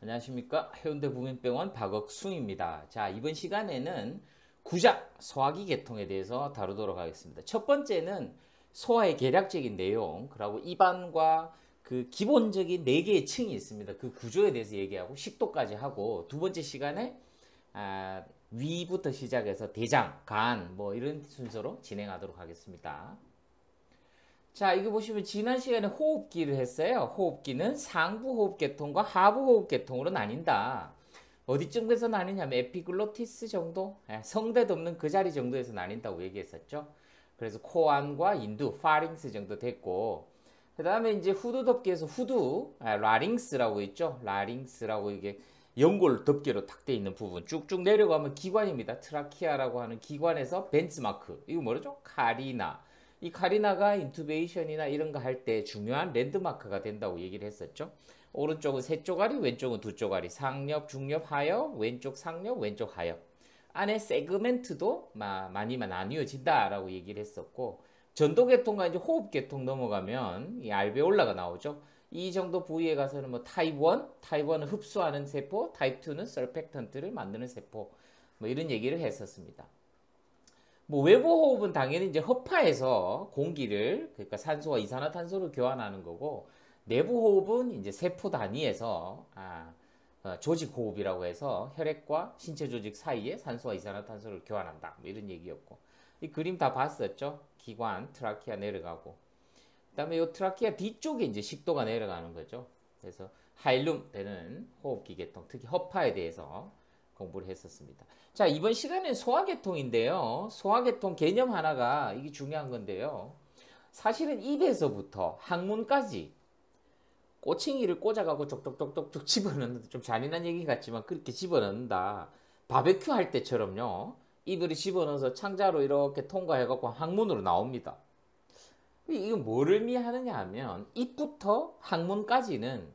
안녕하십니까. 해운대 부민병원 박억순입니다. 자, 이번 시간에는 구작 소화기 계통에 대해서 다루도록 하겠습니다. 첫 번째는 소화의 계략적인 내용, 그리고 입안과 그 기본적인 4개의 층이 있습니다. 그 구조에 대해서 얘기하고 식도까지 하고, 두 번째 시간에 위부터 시작해서 대장, 간 뭐 이런 순서로 진행하도록 하겠습니다. 자, 이거 보시면 지난 시간에 호흡기를 했어요. 호흡기는 상부 호흡계통과 하부 호흡계통으로 나뉜다. 어디쯤에서 나뉘냐면 에피글로티스 정도? 성대도 없는 그 자리 정도에서 나뉜다고 얘기했었죠. 그래서 코 안과 인두, 파링스 정도 됐고, 그 다음에 이제 후두 덮개에서 후두, 라링스라고 있죠. 라링스라고 이게 연골 덮개로 탁 돼 있는 부분 쭉쭉 내려가면 기관입니다. 트라키아라고 하는 기관에서 벤츠마크, 이거 뭐죠? 카리나. 이 카리나가 인투베이션이나 이런 거 할 때 중요한 랜드마크가 된다고 얘기를 했었죠. 오른쪽은 세 쪼가리, 왼쪽은 두 쪼가리, 상엽, 중엽, 하엽, 왼쪽 상엽, 왼쪽 하엽. 안에 세그멘트도 많이 나뉘어진다라고 얘기를 했었고, 전도계통과 이제 호흡계통 넘어가면 이 알베올라가 나오죠. 이 정도 부위에 가서는 뭐 타입 1, 타입 1은 흡수하는 세포, 타입 2는 서펙턴트를 만드는 세포, 뭐 이런 얘기를 했었습니다. 뭐 외부 호흡은 당연히 이제 허파에서 공기를, 그러니까 산소와 이산화탄소를 교환하는 거고, 내부 호흡은 이제 세포 단위에서 조직 호흡이라고 해서 혈액과 신체 조직 사이에 산소와 이산화탄소를 교환한다. 뭐 이런 얘기였고, 이 그림 다 봤었죠. 기관 트라키아 내려가고, 그다음에 이 트라키아 뒤쪽에 이제 식도가 내려가는 거죠. 그래서 하일룸 되는 호흡기 계통, 특히 허파에 대해서 공부를 했었습니다. 자, 이번 시간은 소화계통인데요. 소화계통 개념 하나가 이게 중요한 건데요. 사실은 입에서부터 항문까지 꼬챙이를 꽂아가고 쪽쪽쪽쪽쪽 집어넣는다. 좀 잔인한 얘기 같지만 그렇게 집어넣는다. 바베큐 할 때처럼요. 입을 집어넣어서 창자로 이렇게 통과해갖고 항문으로 나옵니다. 이건 뭐를 의미하느냐 하면 입부터 항문까지는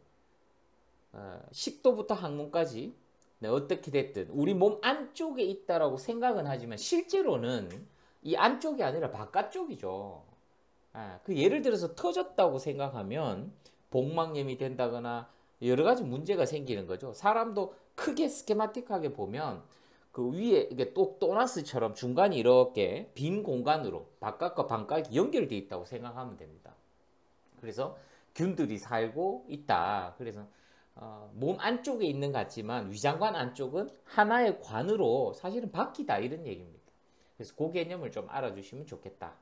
식도부터 항문까지 어떻게 됐든 우리 몸 안쪽에 있다라고 생각은 하지만 실제로는 이 안쪽이 아니라 바깥쪽이죠. 그 예를 들어서 터졌다고 생각하면 복막염이 된다거나 여러 가지 문제가 생기는 거죠. 사람도 크게 스케마틱하게 보면 그 위에 이게 또나스처럼 중간이 이렇게 빈 공간으로 바깥과 방까지 연결되어 있다고 생각하면 됩니다. 그래서 균들이 살고 있다. 그래서 몸 안쪽에 있는 것 같지만 위장관 안쪽은 하나의 관으로 사실은 바뀌다, 이런 얘기입니다. 그래서 그 개념을 좀 알아주시면 좋겠다.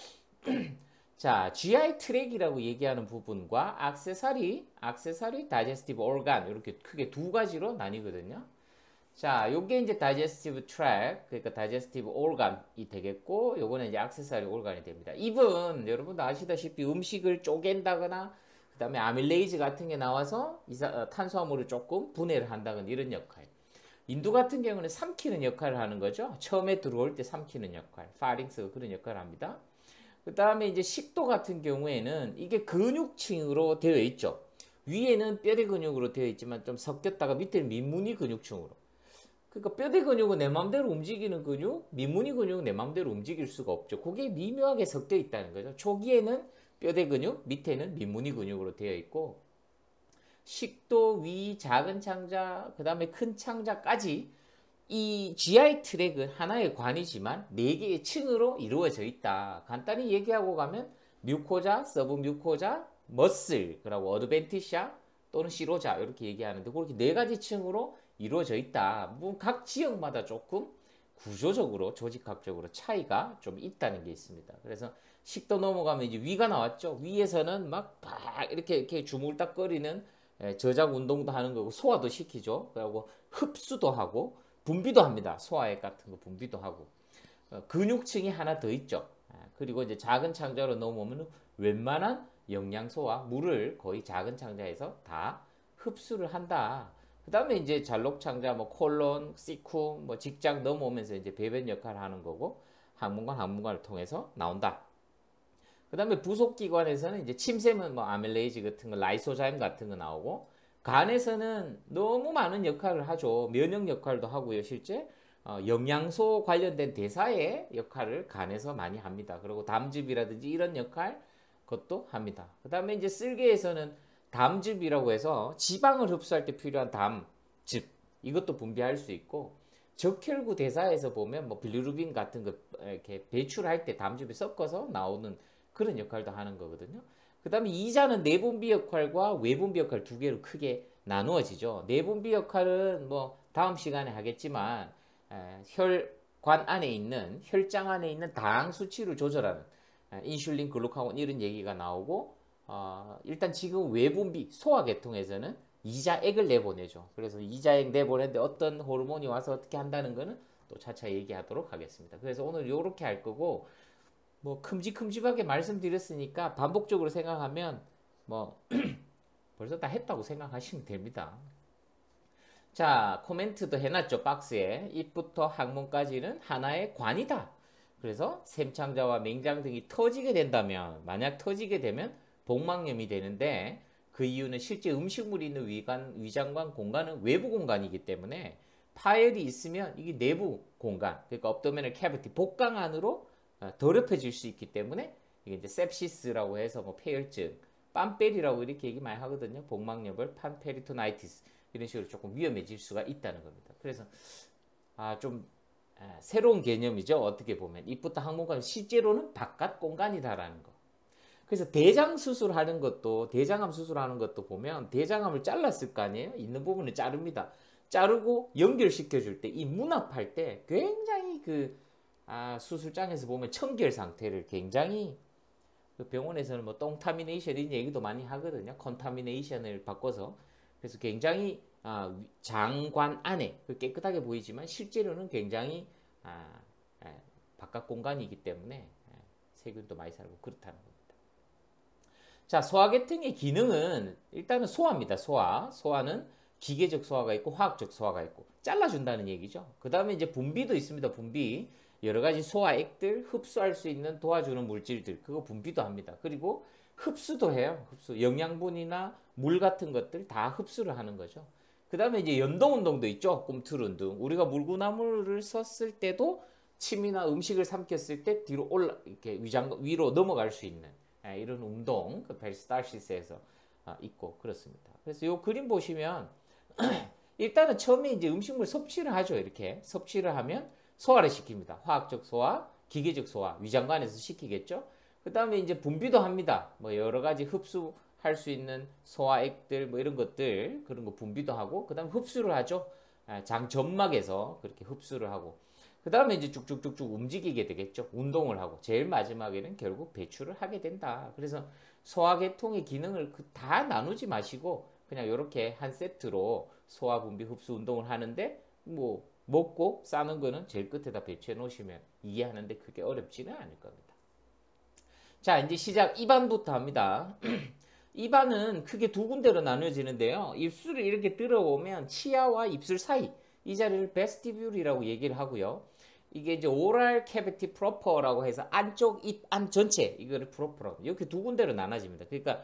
자, GI 트랙이라고 얘기하는 부분과 액세서리 다이제스티브 오르간, 이렇게 크게 두 가지로 나뉘거든요. 자, 요게 이제 다이제스티브 트랙, 그러니까 다이제스티브 오르간이 되겠고, 요거는 이제 액세서리 오르간이 됩니다. 입은 여러분도 아시다시피 음식을 쪼갠다거나 그 다음에 아밀레이즈 같은 게 나와서 탄수화물을 조금 분해를 한다거나 이런 역할. 인두 같은 경우는 삼키는 역할을 하는 거죠. 처음에 들어올 때 삼키는 역할, 파링스가 그런 역할을 합니다. 그 다음에 이제 식도 같은 경우에는 이게 근육층으로 되어 있죠. 위에는 뼈대 근육으로 되어 있지만 좀 섞였다가 밑에는 민무늬 근육층으로. 그러니까 뼈대 근육은 내 마음대로 움직이는 근육, 민무늬 근육은 내 마음대로 움직일 수가 없죠. 그게 미묘하게 섞여 있다는 거죠. 초기에는 뼈대 근육, 밑에는 민무늬 근육으로 되어 있고, 식도, 위, 작은 창자, 그 다음에 큰 창자까지 이 GI 트랙은 하나의 관이지만 4개의 층으로 이루어져 있다. 간단히 얘기하고 가면 뮤코자, 서브뮤코자, 머슬, 그리고 어드벤티샤 또는 시로자, 이렇게 얘기하는데 그렇게 4가지 층으로 이루어져 있다. 각 지역마다 조금 구조적으로, 조직학적으로 차이가 좀 있다는 게 있습니다. 그래서 식도 넘어가면 이제 위가 나왔죠. 위에서는 막 이렇게 주물딱거리는 저작 운동도 하는 거고, 소화도 시키죠. 그리고 흡수도 하고 분비도 합니다. 소화액 같은 거 분비도 하고, 근육층이 하나 더 있죠. 그리고 이제 작은 창자로 넘어오면 웬만한 영양소와 물을 거의 작은 창자에서 다 흡수를 한다. 그 다음에 이제 잘록창자, 뭐 콜론, 시쿰, 뭐 직장 넘어오면서 이제 배변 역할을 하는 거고, 항문관을 통해서 나온다. 그 다음에 부속기관에서는 이제 침샘은 뭐 아밀레이즈 같은 거, 라이소자임 같은 거 나오고, 간에서는 너무 많은 역할을 하죠. 면역 역할도 하고요. 실제 영양소 관련된 대사의 역할을 간에서 많이 합니다. 그리고 담즙이라든지 이런 역할, 그것도 합니다. 그 다음에 이제 쓸개에서는 담즙이라고 해서 지방을 흡수할 때 필요한 담즙 이것도 분비할 수 있고 적혈구 대사에서 보면 뭐 빌루루빈 같은 거 이렇게 배출할 때 담즙이 섞어서 나오는 그런 역할도 하는 거거든요. 그 다음에 이자는 내분비 역할과 외분비 역할 두 개로 크게 나누어지죠. 내분비 역할은 뭐 다음 시간에 하겠지만 혈관 안에 있는 혈장 안에 있는 당 수치를 조절하는 인슐린, 글루카곤 이런 얘기가 나오고 일단 지금 외분비 소화계통에서는 이자액을 내보내죠. 그래서 이자액 내보내는데 어떤 호르몬이 와서 어떻게 한다는 거는 또 차차 얘기하도록 하겠습니다. 그래서 오늘 요렇게 할 거고 뭐 큼직큼직하게 말씀드렸으니까 반복적으로 생각하면 뭐 벌써 다 했다고 생각하시면 됩니다. 자, 코멘트도 해놨죠. 박스에. 입부터 항문까지는 하나의 관이다. 그래서 샘창자와 맹장 등이 터지게 된다면, 만약 터지게 되면 복막염이 되는데 그 이유는 실제 음식물이 있는 위장관 공간은 외부 공간이기 때문에 파열이 있으면 이게 내부 공간, 그러니까 업도미널 캐비티, 복강 안으로 더럽혀질 수 있기 때문에 이게 이제 sepsis라고 해서 뭐 폐혈증, 빰페리라고 이렇게 얘기 많이 하거든요. 복막염을 판페리토나이티스 이런 식으로 조금 위험해질 수가 있다는 겁니다. 그래서 좀 새로운 개념이죠. 어떻게 보면 입부터 항문까지 실제로는 바깥 공간이다라는 거. 그래서 대장 수술하는 것도 대장암 수술하는 것도 보면 대장암을 잘랐을 거 아니에요. 있는 부분을 자릅니다. 자르고 연결시켜 줄 때 이 문합할 때 굉장히 수술장에서 보면 청결 상태를 굉장히 그 병원에서는 뭐 똥타미네이션 이런 얘기도 많이 하거든요. 컨타미네이션을 바꿔서 그래서 굉장히 장관 안에 깨끗하게 보이지만 실제로는 굉장히 바깥 공간이기 때문에 세균도 많이 살고 그렇다는 겁니다. 자, 소화계통의 기능은 일단은 소화입니다. 소화는 기계적 소화가 있고 화학적 소화가 있고 잘라준다는 얘기죠. 그 다음에 이제 분비도 있습니다. 분비 여러 가지 소화액들 흡수할 수 있는 도와주는 물질들 그거 분비도 합니다. 그리고 흡수도 해요. 영양분이나 물 같은 것들 다 흡수를 하는 거죠. 그 다음에 이제 연동운동도 있죠. 꿈틀운동. 우리가 물구나무를 썼을 때도 침이나 음식을 삼켰을 때 뒤로 이렇게 위로 넘어갈 수 있는 이런 운동, 그 페리스탈시스에서 있고 그렇습니다. 그래서 이 그림 보시면 일단은 처음에 이제 음식물 섭취를 하죠. 이렇게 섭취를 하면 소화를 시킵니다. 화학적 소화, 기계적 소화, 위장관에서 시키겠죠. 그 다음에 이제 분비도 합니다. 뭐 여러 가지 흡수할 수 있는 소화액들 뭐 이런 것들 그런 거 분비도 하고 그 다음에 흡수를 하죠. 장 점막에서 그렇게 흡수를 하고 그 다음에 이제 쭉쭉쭉쭉 움직이게 되겠죠. 운동을 하고 제일 마지막에는 결국 배출을 하게 된다. 그래서 소화계통의 기능을 다 나누지 마시고 그냥 이렇게 한 세트로 소화, 분비, 흡수 운동을 하는데 뭐 먹고 싸는 거는 제일 끝에다 배치해 놓으시면 이해하는데 그게 어렵지는 않을 겁니다. 자, 이제 시작. 입안부터 합니다. 입안은 크게 두 군데로 나누어지는데요. 입술을 이렇게 들어보면 치아와 입술 사이 이 자리를 베스티뷸이라고 얘기를 하고요. 이게 이제 오랄 캐비티 프로퍼라고 해서 안쪽 입 안 전체 이거를 프로퍼라고 이렇게 두 군데로 나눠집니다. 그러니까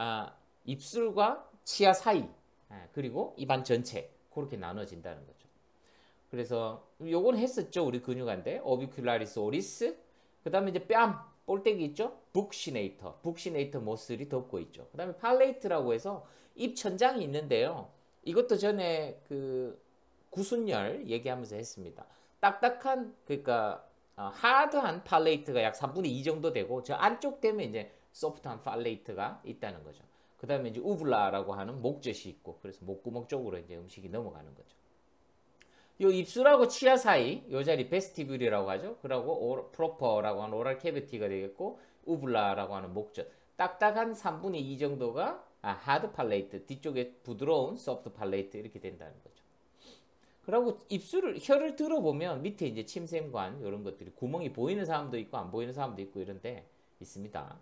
입술과 치아 사이 그리고 입안 전체 그렇게 나눠진다는 거죠. 그래서 요건 했었죠. 우리 근육한데 오비큘라리스 오리스 그 다음에 이제 뺨 볼때기 있죠. 북시네이터 모슬이 덮고 있죠. 그 다음에 팔레이트라고 해서 입 천장이 있는데요. 이것도 전에 구순열 얘기하면서 했습니다. 딱딱한 그러니까 하드한 팔레이트가 약 3분의 2 정도 되고 저 안쪽 되면 이제 소프트한 팔레이트가 있다는 거죠. 그 다음에 이제 우블라라고 하는 목젖이 있고 그래서 목구멍 쪽으로 이제 음식이 넘어가는 거죠. 요 입술하고 치아 사이 요 자리 베스티뷸이라고 하죠. 그리고 프로퍼라고 하는 오랄 캐비티가 되겠고 우블라라고 하는 목젖 딱딱한 3분의 2 정도가 하드 팔레이트 뒤쪽에 부드러운 소프트 팔레이트 이렇게 된다는 거죠. 그리고 혀를 들어보면 밑에 이제 침샘관 이런 것들이 구멍이 보이는 사람도 있고 안 보이는 사람도 있고 이런데 있습니다.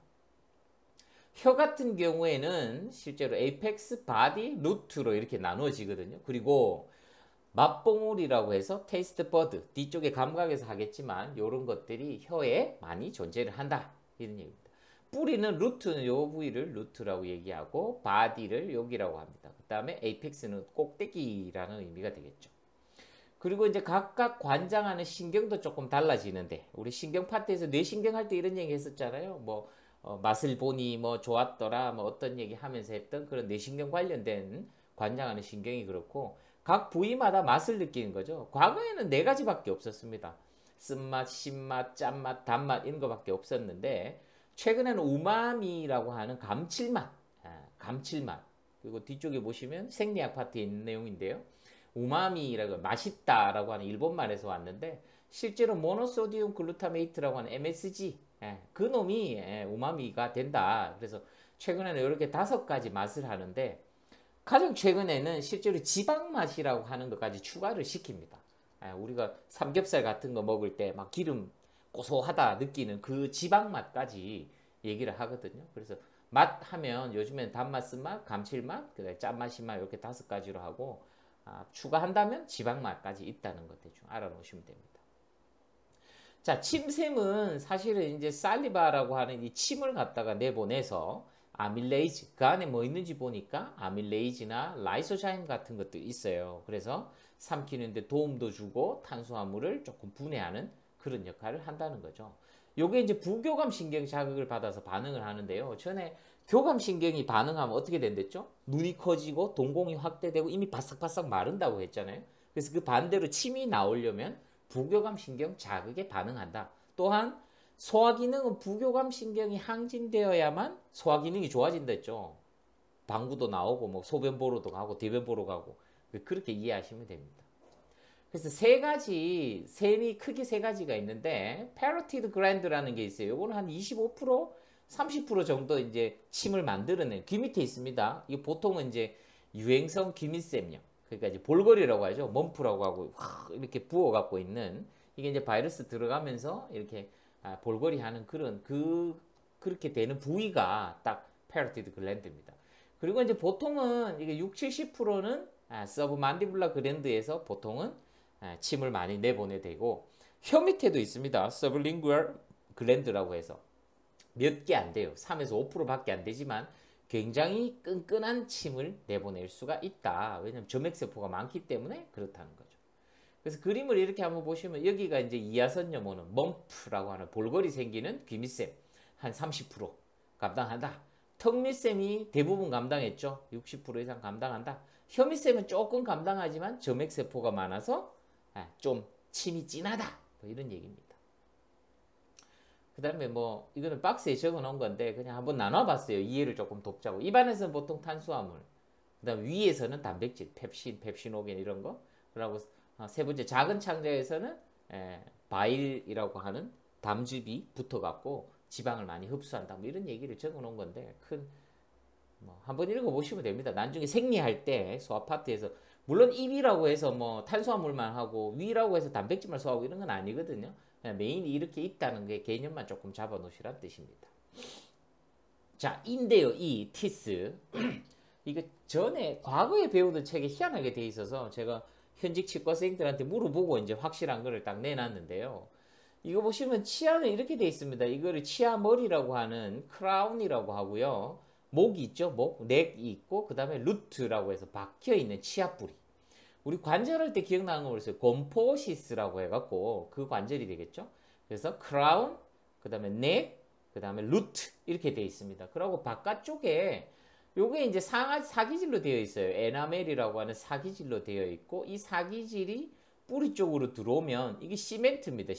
혀 같은 경우에는 실제로 에이펙스, 바디, 루트로 이렇게 나누어지거든요. 그리고 맛봉울이라고 해서 테이스트 버드 뒤쪽에 감각에서 하겠지만 이런 것들이 혀에 많이 존재를 한다 이런 얘기입니다. 뿌리는 루트는 요 부위를 루트라고 얘기하고 바디를 여기라고 합니다. 그 다음에 에이펙스는 꼭대기라는 의미가 되겠죠. 그리고 이제 각각 관장하는 신경도 조금 달라지는데 우리 신경 파트에서 뇌신경 할 때 이런 얘기 했었잖아요. 뭐 맛을 보니 뭐 좋았더라 뭐 어떤 얘기 하면서 했던 그런 뇌신경 관련된 관장하는 신경이 그렇고 각 부위마다 맛을 느끼는 거죠. 과거에는 네 가지밖에 없었습니다. 쓴맛, 신맛, 짠맛, 단맛 이런 거밖에 없었는데 최근에는 우마미라고 하는 감칠맛, 감칠맛 그리고 뒤쪽에 보시면 생리학 파트에 있는 내용인데요. 우마미라고 맛있다라고 하는 일본말에서 왔는데 실제로 모노소디움 글루타메이트라고 하는 MSG 그 놈이 우마미가 된다. 그래서 최근에는 이렇게 5가지 맛을 하는데 가장 최근에는 실제로 지방 맛이라고 하는 것까지 추가를 시킵니다. 우리가 삼겹살 같은 거 먹을 때 막 기름 고소하다 느끼는 그 지방 맛까지 얘기를 하거든요. 그래서 맛 하면 요즘엔 단맛, 쓴맛, 감칠맛, 그다음에 짠맛, 신맛 이렇게 5가지로 하고 추가한다면 지방 맛까지 있다는 것 대충 알아놓으시면 됩니다. 자, 침샘은 사실은 이제 살리바라고 하는 이 침을 갖다가 내보내서 아밀레이즈, 그 안에 뭐 있는지 보니까 아밀레이즈나 라이소자임 같은 것도 있어요. 그래서 삼키는데 도움도 주고 탄수화물을 조금 분해하는 그런 역할을 한다는 거죠. 요게 이제 부교감 신경 자극을 받아서 반응을 하는데요. 전에 교감 신경이 반응하면 어떻게 된댔죠? 눈이 커지고 동공이 확대되고 이미 바싹바싹 마른다고 했잖아요. 그래서 그 반대로 침이 나오려면 부교감 신경 자극에 반응한다. 또한 소화기능은 부교감 신경이 항진되어야만 소화기능이 좋아진다 했죠. 방구도 나오고 뭐 소변 보러도 가고 대변 보러 가고 그렇게 이해하시면 됩니다. 그래서 셈이 크게 3가지가 있는데 패러티드 글랜드라는 게 있어요. 요거는 한 25%, 30% 정도 이제 침을 만들어낸 귀 밑에 있습니다. 이게 보통은 이제 유행성 귀밑샘염. 그러니까 이제 볼거리라고 하죠. 멈프라고 하고 이렇게 부어 갖고 있는 이게 이제 바이러스 들어가면서 이렇게 볼거리 하는 그렇게 되는 부위가 딱 패러티드 글랜드입니다. 그리고 이제 보통은 이게 60-70%는 서브만디블라 글랜드에서 보통은 침을 많이 내보내 되고 혀 밑에도 있습니다. 서브링구얼 글랜드라고 해서 몇 개 안 돼요. 3에서 5%밖에 안 되지만 굉장히 끈끈한 침을 내보낼 수가 있다. 왜냐하면 점액세포가 많기 때문에 그렇다는 거죠. 그래서 그림을 이렇게 한번 보시면 여기가 이제 이하선염오는 멈프라고 하는 볼거리 생기는 귀밑샘 한 30% 감당한다. 턱밑샘이 대부분 감당했죠. 60% 이상 감당한다. 혀밑샘은 조금 감당하지만 점액세포가 많아서 좀 침이 진하다. 뭐 이런 얘기입니다. 그 다음에 뭐 이거는 박스에 적어 놓은 건데 그냥 한번 나눠봤어요. 이해를 조금 돕자고. 입안에서는 보통 탄수화물, 그 다음 위에서는 단백질, 펩신, 펩시노겐 이런 거. 그리고 3번째 작은 창자에서는 바일이라고 하는 담즙이 붙어갖고 지방을 많이 흡수한다. 뭐 이런 얘기를 적어 놓은 건데 한번 읽어보시면 됩니다. 나중에 생리할 때 소화 파트에서 물론 입이라고 해서 뭐 탄수화물만 하고 위라고 해서 단백질만 소화하고 이런 건 아니거든요. 메인이 이렇게 있다는 게 개념만 조금 잡아 놓으시란 뜻입니다. 자, 인데요. 이 티스 이거 전에 과거에 배우던 책에 희한하게 돼 있어서 제가 현직 치과생들한테 물어보고 이제 확실한 거를 딱 내놨는데요. 이거 보시면 치아는 이렇게 돼 있습니다. 이거를 치아머리라고 하는 크라운이라고 하고요. 목이 있죠. 넥이 있고 그 다음에 루트라고 해서 박혀있는 치아뿌리. 우리 관절할 때 기억나는 거 모르겠어요. 곰포시스라고 해갖고 그 관절이 되겠죠. 그래서 크라운, 그 다음에 넥, 그 다음에 루트 이렇게 되어 있습니다. 그리고 바깥쪽에 요게 이제 사기질로 되어 있어요. 에나멜이라고 하는 사기질로 되어 있고 이 사기질이 뿌리 쪽으로 들어오면 이게 시멘트입니다.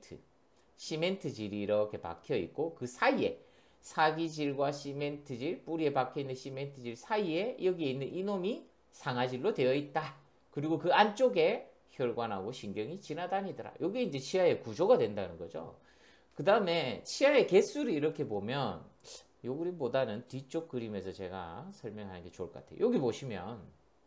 시멘트질이 이렇게 박혀 있고 그 사이에 사기질과 시멘트질, 뿌리에 박혀 있는 시멘트질 사이에 여기에 있는 이놈이 상아질로 되어 있다. 그리고 그 안쪽에 혈관하고 신경이 지나다니더라. 이게 이제 치아의 구조가 된다는 거죠. 그 다음에 치아의 개수를 이렇게 보면 이 그림보다는 뒤쪽 그림에서 제가 설명하는 게 좋을 것 같아요. 여기 보시면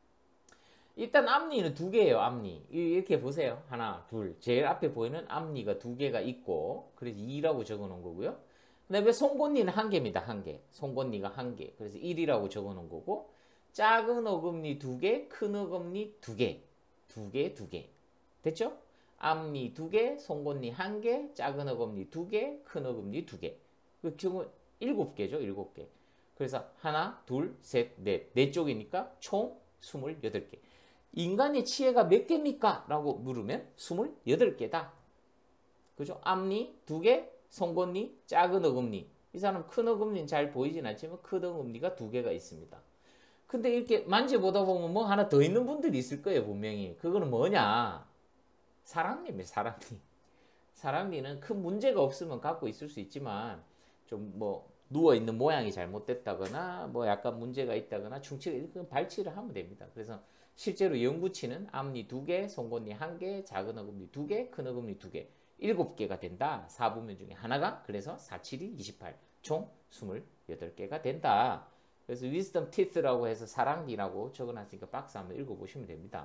일단 앞니는 2개예요. 앞니 이렇게 보세요. 하나, 둘. 제일 앞에 보이는 앞니가 2개가 있고 그래서 2라고 적어 놓은 거고요. 그 다음에 송곳니는 1개입니다. 1개. 송곳니가 1개. 그래서 1이라고 적어 놓은 거고 작은 어금니 2개, 큰 어금니 2개. 2개. 됐죠? 앞니 2개, 송곳니 1개, 작은 어금니 2개, 큰 어금니 2개. 그 경우 7개죠. 7개. 그래서 하나, 둘, 셋, 넷. 4쪽이니까 총 28개. 인간의 치아가 몇 개입니까? 라고 물으면 28개다. 그죠? 앞니 2개, 송곳니, 작은 어금니 이 사람 큰 어금니는 잘 보이진 않지만 큰 어금니가 두 개가 있습니다. 근데 이렇게 만져보다 보면 뭐 하나 더 있는 분들이 있을 거예요, 분명히. 그거는 뭐냐? 사랑니입니다, 사랑니. 사랑니는 큰 문제가 없으면 갖고 있을 수 있지만 좀 뭐 누워있는 모양이 잘못됐다거나 뭐 약간 문제가 있다거나 충치가 발치를 하면 됩니다. 그래서 실제로 영구치는 앞니 2개, 송곳니 1개, 작은 어금니 2개, 큰 어금니 2개, 7개가 된다. 4부면 중에 하나가 그래서 4, 7이 28, 총 28개가 된다. 그래서 위스덤 티스라고 해서 사랑니라고 적어놨으니까 박스 한번 읽어보시면 됩니다.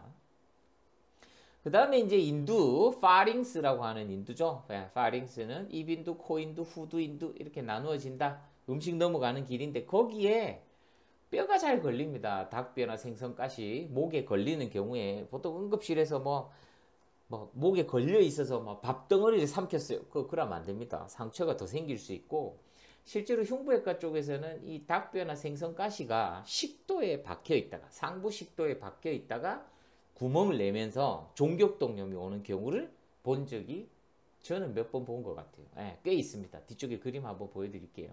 그 다음에 이제 인두, 파링스라고 하는 인두죠. 파링스는 입인두, 코인두, 후두인두 이렇게 나누어진다. 음식 넘어가는 길인데 거기에 뼈가 잘 걸립니다. 닭뼈나 생선가시 목에 걸리는 경우에 보통 응급실에서 뭐 목에 걸려 있어서 뭐 밥덩어리를 삼켰어요. 그러면 안 됩니다. 상처가 더 생길 수 있고 실제로 흉부외과 쪽에서는 이 닭뼈나 생선가시가 식도에 박혀 있다가 상부 식도에 박혀 있다가 구멍을 내면서 종격동염이 오는 경우를 본 적이 저는 몇 번 본 것 같아요. 꽤 있습니다. 뒤쪽에 그림 한번 보여드릴게요.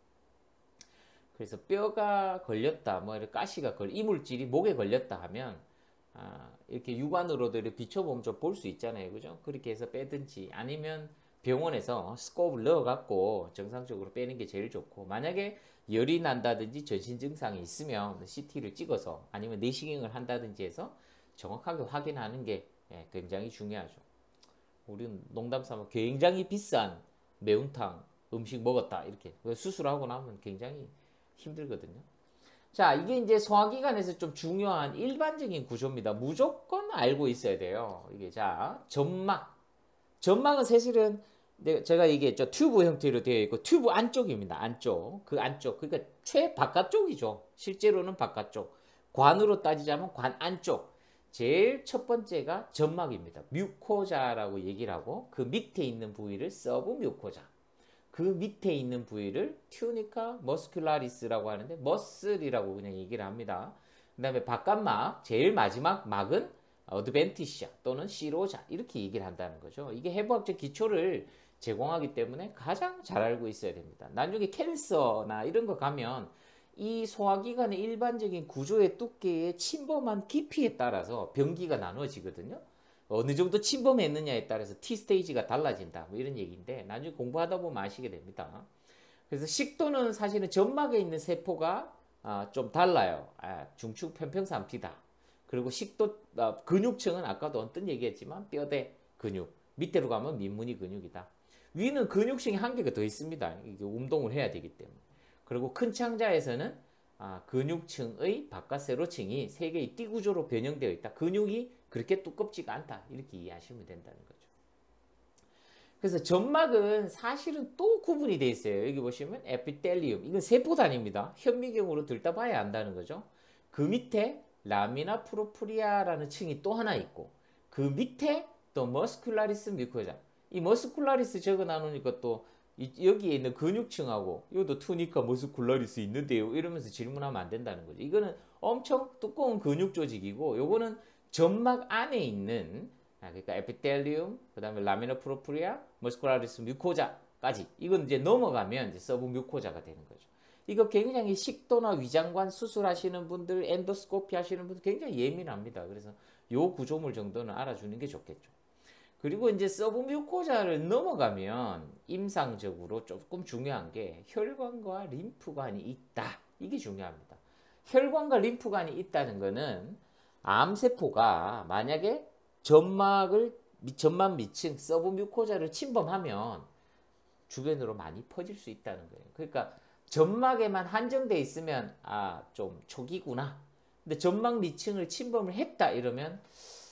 그래서 뼈가 걸렸다, 뭐 이렇게 가시가 이물질이 목에 걸렸다 하면 이렇게 육안으로도 이렇게 비춰보면 좀 볼 수 있잖아요, 그죠? 그렇게 해서 빼든지 아니면 병원에서 스코프를 넣어갖고 정상적으로 빼는 게 제일 좋고 만약에 열이 난다든지 전신 증상이 있으면 CT를 찍어서 아니면 내시경을 한다든지 해서 정확하게 확인하는 게 굉장히 중요하죠. 우리는 농담삼아 굉장히 비싼 매운탕 음식 먹었다 이렇게 수술하고 나면 굉장히 힘들거든요. 자, 이게 이제 소화기관에서 좀 중요한 일반적인 구조입니다. 무조건 알고 있어야 돼요. 이게 자, 점막. 점막은 사실은 제가 얘기했죠. 튜브 형태로 되어 있고 튜브 안쪽입니다. 안쪽. 그 안쪽. 그러니까 바깥쪽이죠. 실제로는 바깥쪽. 관으로 따지자면 관 안쪽. 제일 첫 번째가 점막입니다. 뮤코자라고 얘기를 하고 그 밑에 있는 부위를 서브뮤코자. 그 밑에 있는 부위를 튜니카 머스큘라리스라고 하는데 머슬이라고 그냥 얘기를 합니다. 그 다음에 바깥막, 제일 마지막 막은 어드벤티시아 또는 시로자 이렇게 얘기를 한다는 거죠. 이게 해부학적 기초를 제공하기 때문에 가장 잘 알고 있어야 됩니다. 나중에 캔서나 이런 거 가면 이 소화기관의 일반적인 구조의 두께의 침범한 깊이에 따라서 병기가 나눠지거든요. 어느 정도 침범했느냐에 따라서 T스테이지가 달라진다. 뭐 이런 얘기인데 나중에 공부하다 보면 아시게 됩니다. 그래서 식도는 사실은 점막에 있는 세포가 좀 달라요. 중축 편평삼티다. 그리고 식도 근육층은 아까도 언뜻 얘기했지만 뼈대 근육. 밑으로 가면 민무늬 근육이다. 위는 근육층이 한 개가 더 있습니다. 이게 운동을 해야 되기 때문에. 그리고 큰 창자에서는 근육층의 바깥 세로층이 세 개의 띠 구조로 변형되어 있다. 근육이 그렇게 두껍지가 않다. 이렇게 이해하시면 된다는 거죠. 그래서 점막은 사실은 또 구분이 되어 있어요. 여기 보시면 에피텔리움. 이건 세포단입니다. 현미경으로 들다봐야 안다는 거죠. 그 밑에 라미나 프로프리아라는 층이 또 하나 있고 그 밑에 또 머스큘라리스 뮤코자. 이 머스큘라리스 적어 나누니까 또 여기에 있는 근육층하고 이것도 투니카 머스큘라리스 있는데요. 이러면서 질문하면 안 된다는 거죠. 이거는 엄청 두꺼운 근육 조직이고 요거는 점막 안에 있는 그러니까 에피텔리움, 그다음에 라미나 프로프리아, 머스큘라리스 뮤코자까지 이건 이제 넘어가면 이제 서브 뮤코자가 되는 거죠. 이거 굉장히 식도나 위장관 수술하시는 분들, 엔도스코피 하시는 분들 굉장히 예민합니다. 그래서 요 구조물 정도는 알아주는 게 좋겠죠. 그리고 이제 서브뮤코자를 넘어가면 임상적으로 조금 중요한 게 혈관과 림프관이 있다. 이게 중요합니다. 혈관과 림프관이 있다는 거는 암세포가 만약에 점막 밑층 서브뮤코자를 침범하면 주변으로 많이 퍼질 수 있다는 거예요. 그러니까 점막에만 한정돼 있으면 좀 초기구나. 근데 점막 밑층을 침범을 했다 이러면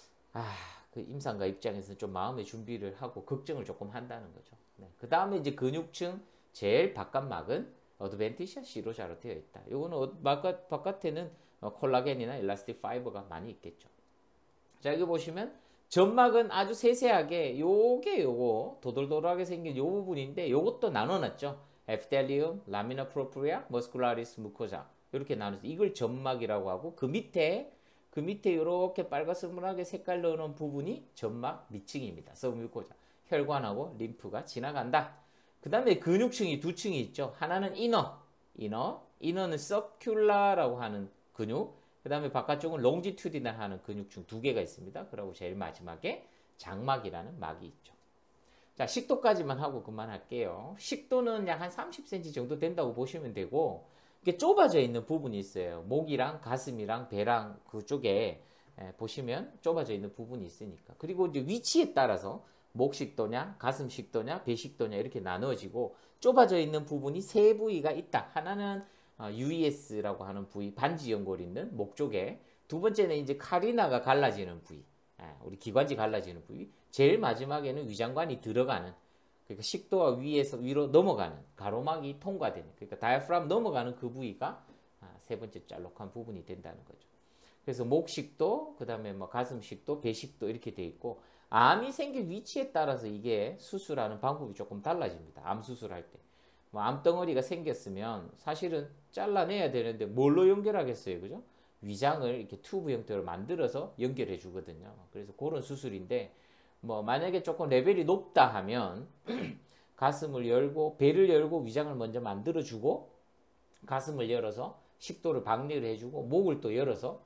그 임상가 입장에서는 좀 마음의 준비를 하고 걱정을 조금 한다는 거죠. 그 다음에 이제 근육층 제일 바깥막은 어드벤티시아 시로자로 되어 있다. 요거는 바깥에는 콜라겐이나 일라스틱 파이버가 많이 있겠죠. 자, 여기 보시면 점막은 아주 세세하게 요거 도돌도돌하게 생긴 요 부분인데 요것도 나눠놨죠. 에피텔리움, 라미나 프로프리아, 머스큘라리스 무코자 이렇게 나눠서 이걸 점막이라고 하고 그 밑에 이렇게 빨갛스름하게 색깔 넣어놓은 부분이 점막 밑층입니다. 서브뮤코자. 혈관하고 림프가 지나간다. 그 그 다음에 근육층이 두 층이 있죠. 하나는 이너는 서큘라라고 하는 근육, 그 다음에 바깥쪽은 롱지튜디널 하는 근육층 두 개가 있습니다. 그리고 제일 마지막에 장막이라는 막이 있죠. 자, 식도까지만 하고 그만할게요. 식도는 약 한 30cm 정도 된다고 보시면 되고, 이게 좁아져 있는 부분이 있어요. 목이랑 가슴이랑 배랑 그쪽에 보시면 좁아져 있는 부분이 있으니까. 그리고 이제 위치에 따라서 목식도냐, 가슴식도냐, 배식도냐 이렇게 나누어지고, 좁아져 있는 부분이 세 부위가 있다. 하나는 UES라고 하는 부위, 반지 연골 있는 목 쪽에. 두 번째는 이제 카리나가 갈라지는 부위, 우리 기관지 갈라지는 부위. 제일 마지막에는 위장관이 들어가는, 그러니까 식도와 위에서 위로 넘어가는, 가로막이 통과되는, 그러니까 다이아프람 넘어가는 그 부위가 세 번째 짤록한 부분이 된다는 거죠. 그래서 목식도, 그 다음에 뭐 가슴식도, 배식도 이렇게 돼 있고, 암이 생긴 위치에 따라서 이게 수술하는 방법이 조금 달라집니다. 암 수술할 때. 뭐 암덩어리가 생겼으면 사실은 잘라내야 되는데 뭘로 연결하겠어요, 그죠? 위장을 이렇게 튜브 형태로 만들어서 연결해 주거든요. 그래서 그런 수술인데, 뭐 만약에 조금 레벨이 높다 하면 가슴을 열고 배를 열고 위장을 먼저 만들어 주고, 가슴을 열어서 식도를 박리를 해주고, 목을 또 열어서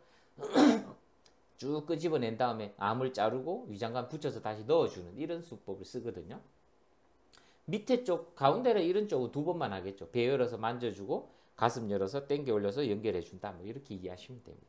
쭉 끄집어낸 다음에 암을 자르고 위장관 붙여서 다시 넣어주는 이런 수법을 쓰거든요. 밑에 쪽, 가운데는 이런 쪽은 두 번만 하겠죠. 배 열어서 만져주고 가슴 열어서 당겨 올려서 연결해준다. 뭐 이렇게 이해하시면 됩니다.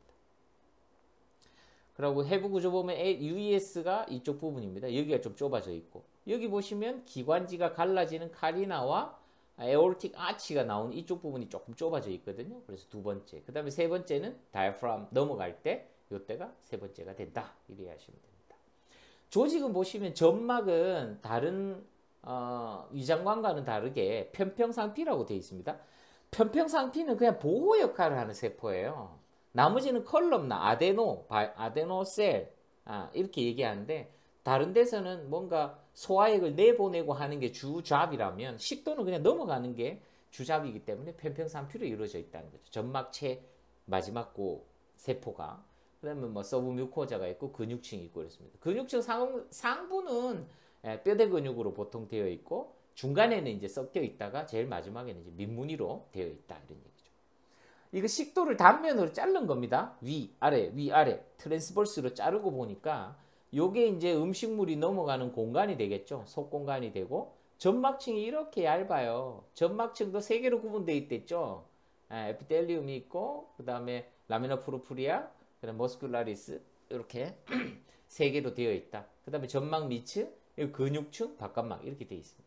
그리고 해부 구조 보면 UES가 이쪽 부분입니다. 여기가 좀 좁아져 있고, 여기 보시면 기관지가 갈라지는 카리나와 에올틱 아치가 나오는 이쪽 부분이 조금 좁아져 있거든요. 그래서 두 번째. 그 다음에 세 번째는 다이아프람 넘어갈 때 이때가 세 번째가 된다. 이렇게 하시면 됩니다. 조직은 보시면 점막은 다른 위장관과는 다르게 편평상피라고 되어 있습니다. 편평상피는 그냥 보호 역할을 하는 세포예요. 나머지는 컬럼나 아데노셀 이렇게 얘기하는데, 다른 데서는 뭔가 소화액을 내보내고 하는 게 주잡이라면 식도는 그냥 넘어가는 게 주잡이기 때문에 편평상피로 이루어져 있다는 거죠. 점막체 마지막 세포가. 그 다음에 뭐 서브뮤코자가 있고 근육층이 있고 그렇습니다. 근육층 상부는 뼈대 근육으로 보통 되어 있고, 중간에는 이제 섞여 있다가 제일 마지막에는 이제 민무늬로 되어 있다, 이런 얘기죠. 이거 식도를 단면으로 자른 겁니다. 위아래 트랜스버스로 자르고 보니까 요게 이제 음식물이 넘어가는 공간이 되겠죠. 속공간이 되고, 점막층이 이렇게 얇아요. 점막층도 세 개로 구분되어 있댔죠. 에피텔리움이 있고, 그 다음에 라미나 프로프리아, 그 다음에 머스큘라리스, 이렇게 세 개로 되어 있다. 그 다음에 점막 밑층, 근육층, 바깥막 이렇게 되어 있습니다.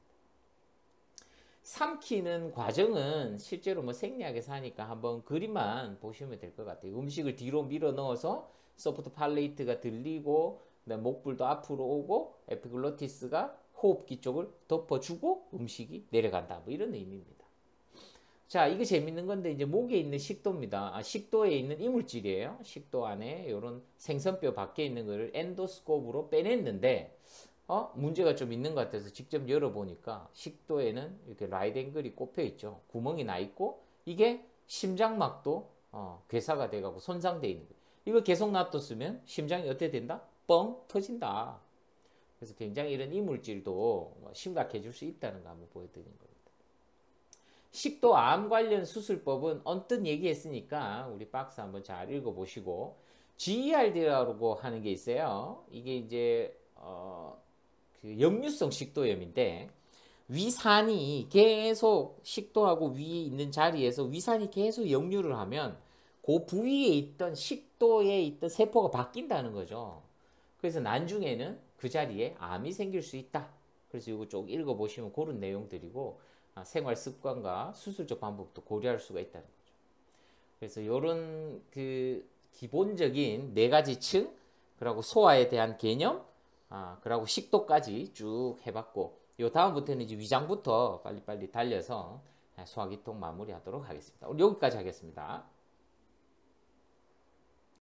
삼키는 과정은 실제로 뭐 생리학에서 하니까 한번 그림만 보시면 될 것 같아요. 음식을 뒤로 밀어 넣어서 소프트 팔레이트가 들리고, 그다음에 목불도 앞으로 오고, 에피글로티스가 호흡기 쪽을 덮어주고 음식이 내려간다. 뭐 이런 의미입니다. 자, 이거 재밌는 건데 이제 목에 있는 식도입니다. 식도에 있는 이물질이에요. 식도 안에 이런 생선뼈 밖에 있는 거를 엔도스코프로 빼냈는데, 문제가 좀 있는 것 같아서 직접 열어보니까 식도에는 이렇게 라이트 앵글이 꼽혀 있죠. 구멍이 나 있고, 이게 심장막도 괴사가 돼가고 손상돼 있는 거예요. 이거 계속 놔뒀으면 심장이 어떻게 된다? 뻥 터진다. 그래서 굉장히 이런 이물질도 심각해질 수 있다는 거 한번 보여드리는 겁니다. 식도암 관련 수술법은 언뜻 얘기했으니까 우리 박스 한번 잘 읽어보시고, GERD라고 하는 게 있어요. 이게 이제 그 역류성 식도염인데, 위산이 계속 식도하고 위에 있는 자리에서 위산이 계속 역류를 하면 그 부위에 있던 식도에 있던 세포가 바뀐다는 거죠. 그래서 나중에는 그 자리에 암이 생길 수 있다. 그래서 이거 쭉 읽어보시면 그런 내용들이고, 생활 습관과 수술적 방법도 고려할 수가 있다는 거죠. 그래서 이런 그 기본적인 네 가지 층, 그리고 소화에 대한 개념, 그리고 식도까지 쭉 해봤고, 요 다음부터는 이제 위장부터 빨리빨리 달려서 소화기통 마무리하도록 하겠습니다. 오늘 여기까지 하겠습니다.